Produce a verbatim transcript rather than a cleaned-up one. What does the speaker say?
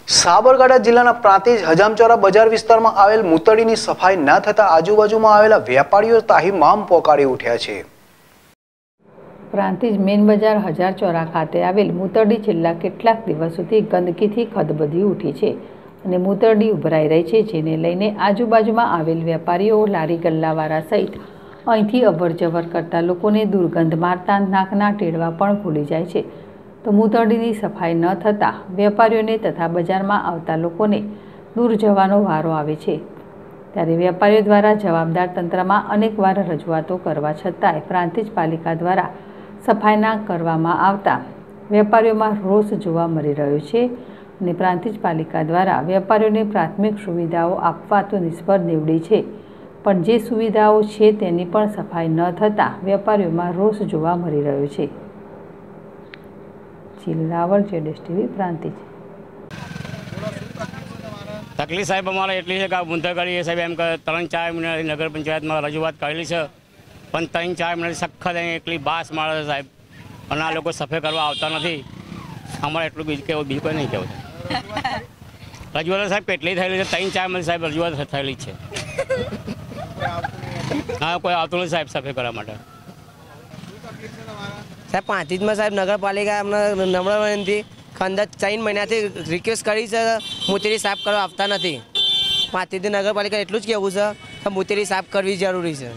સાબરકાંઠા જિલ્લાના પ્રાંતિજ હજામચોરા બજાર વિસ્તારમાં આવેલ મૂતળીની સફાઈ ન થતા આજુબાજુમાં આવેલા વેપારીઓ તાહીમામ પોકારી ઉઠ્યા છે। પ્રાંતિજ મેન બજાર હજારચોરા ખાતે આવેલ મૂતરડી છેલ્લા કેટલાક દિવસોથી ગંદકીથી ખદબદી ઉઠી છે અને મૂતરડી ઉભરાઈ રહી છે, જેને લઈને આજુબાજુમાં આવેલ વેપારીઓ, લારી ગલ્લાવાળા સહિત અહીંથી અવરજવર કરતા લોકોને દુર્ગંધ મારતા નાકના ટેડવા પણ ફૂલી જાય છે। તો મૂતરડીની સફાઈ ન થતાં વેપારીઓને તથા બજારમાં આવતા લોકોને દૂર જવાનો વારો આવે છે। ત્યારે વેપારીઓ દ્વારા જવાબદાર તંત્રમાં અનેકવાર રજૂઆતો કરવા છતાંય પ્રાંતિજ પાલિકા દ્વારા સફાઈ ના કરવામાં આવતા વેપારીઓમાં રોષ જોવા મળી રહ્યો છે અને પ્રાંતિજ પાલિકા દ્વારા વેપારીઓને પ્રાથમિક સુવિધાઓ આપવા તો નિષ્ફળ નીવડી છે, પણ જે સુવિધાઓ છે તેની પણ સફાઈ ન થતાં વેપારીઓમાં રોષ જોવા મળી રહ્યો છે। જિલ્લાવર જેડેશ ટીવી પ્રાંતિજ। તકલીફ સાહેબ અમારે એટલી છે કે મુંતરડી સાહેબ એમ કે ત્રણ ચાર મહિના નગર પંચાયતમાં રજૂઆત કરેલી છે, પણ ત્રણ ચાર મહિના સખત એટલી બાસ મારે છે સાહેબ, અને આ લોકો સફાઈ કરવા આવતા નથી। અમારે એટલું બીજું કેવું બીજું કોઈ નહીં કહેવું। રજૂઆત સાહેબ કેટલી થયેલી છે, ત્રણ ચાર મહિના સાહેબ રજૂઆત થયેલી છે। હા, કોઈ આવતું નથી સાહેબ સફાઈ કરવા માટે। સાહેબ પ્રાંતિજમાં સાહેબ નગરપાલિકા અમને નમ્ર વિનંતી અંદર ત્રણ મહિનાથી રિક્વેસ્ટ કરી છે, મૂતળી સાફ કરવા આવતા નથી। પ્રાંતિજ નગરપાલિકા એટલું જ કહેવું છે કે મૂતળી સાફ કરવી જરૂરી છે।